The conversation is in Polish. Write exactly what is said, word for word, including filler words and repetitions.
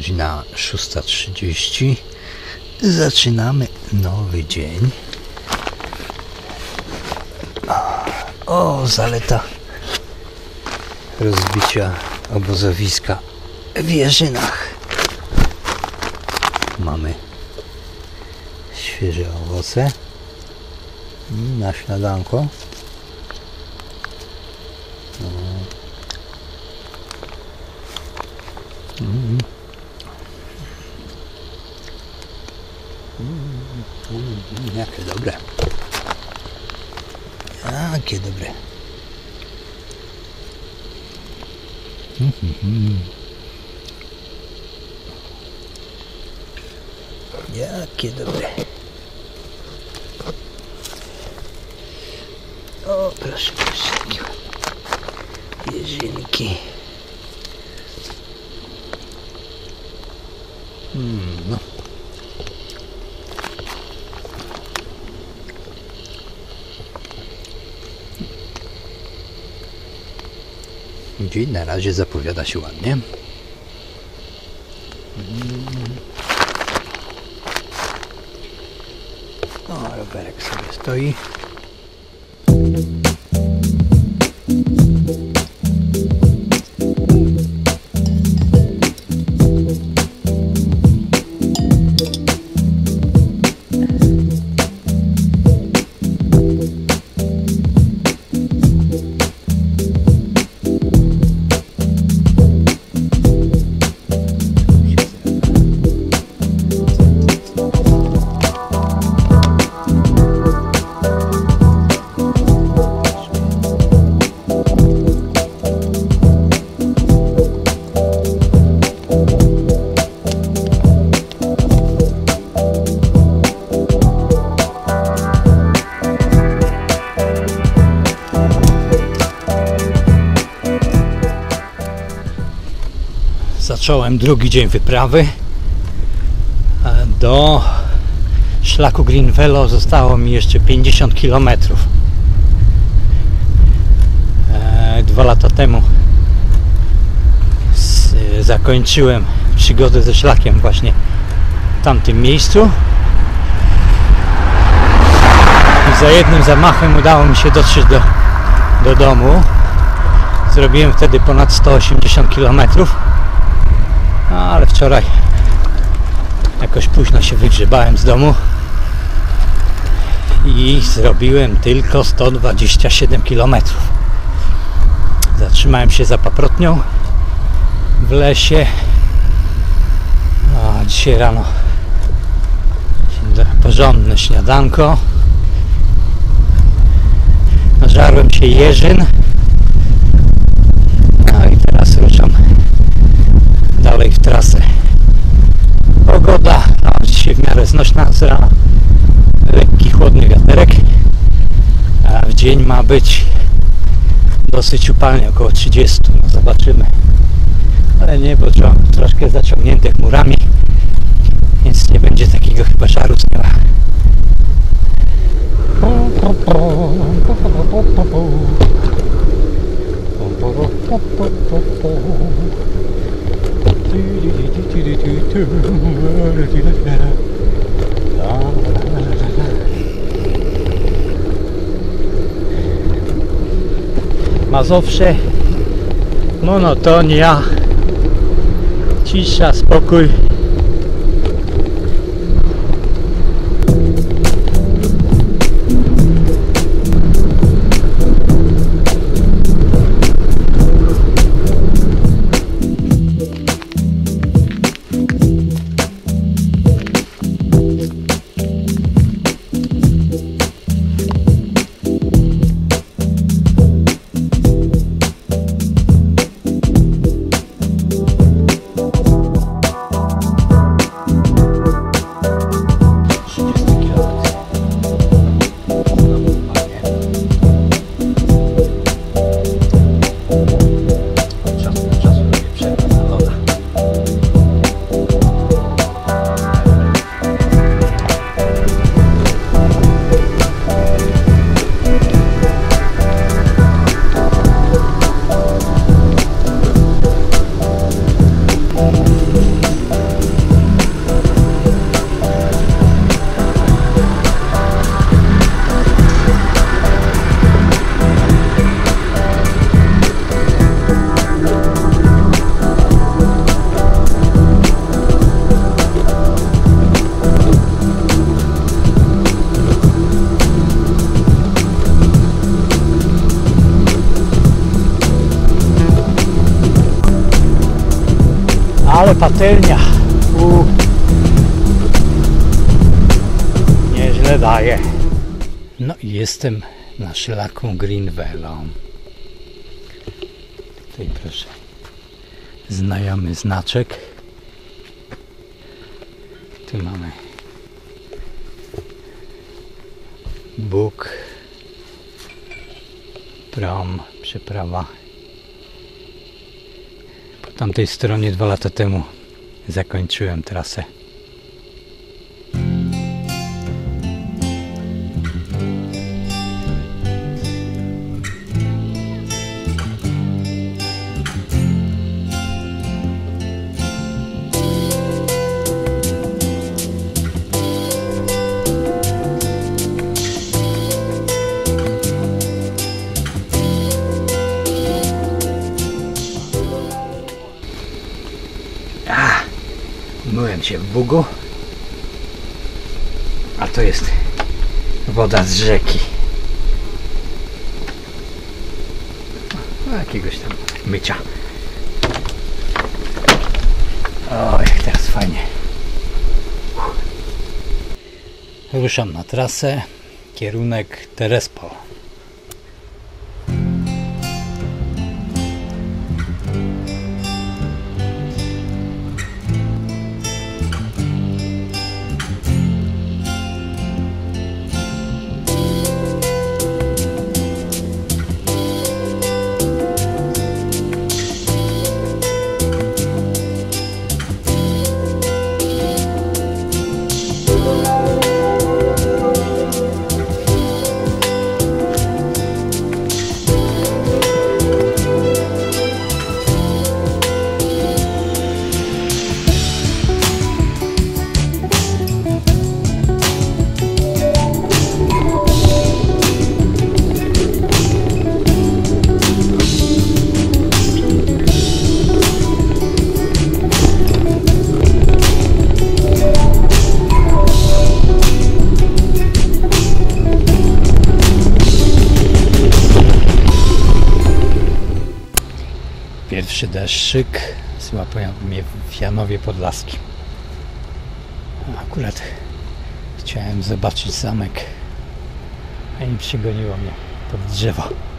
godzina szósta trzydzieści. Zaczynamy nowy dzień. O, zaleta rozbicia obozowiska w Jerzynach. Mamy świeże owoce na śniadanko. Mm. Mm, jakie dobre. Jakie dobre. Mm -hmm. Jakie dobre. O, proszę, proszę, takie jeżynki. Hmm, no. Dzień na razie zapowiada się ładnie. Hmm. O, rowerek sobie stoi. Zacząłem drugi dzień wyprawy. Do szlaku Green Velo zostało mi jeszcze pięćdziesiąt kilometrów. Dwa lata temu zakończyłem przygodę ze szlakiem właśnie w tamtym miejscu i za jednym zamachem udało mi się dotrzeć do, do domu. Zrobiłem wtedy ponad sto osiemdziesiąt kilometrów. No, ale wczoraj jakoś późno się wygrzebałem z domu i zrobiłem tylko sto dwadzieścia siedem kilometrów. Zatrzymałem się za paprotnią w lesie. A dzisiaj rano porządne śniadanko. Nażarłem się jeżyn. No i teraz ruszam dalej w trasę. Pogoda no, dzisiaj w miarę znośna, z rana lekki, chłodny wiaterek, a w dzień ma być dosyć upalnie, około trzydzieści. No zobaczymy, ale niebo troszkę zaciągnięte chmurami, więc nie będzie takiego chyba żaru z nieba. Mazowsze, monotonia, cisza, spokój. Ale patelnia. U. Nieźle daje. No i jestem na szlaku Greenwelą. Tutaj proszę. Znajomy znaczek. Tu mamy Bóg, prom, przeprawa. Po tamtej stronie dwa lata temu zakończyłem trasę. Myłem się w Bugu, a to jest woda z rzeki. No, jakiegoś tam mycia. O, jak teraz fajnie. Ruszam na trasę, kierunek Terespol. Pierwszy deszczyk złapał mnie w Janowie Podlaskim. Akurat chciałem zobaczyć zamek, a im przygoniło mnie pod drzewo.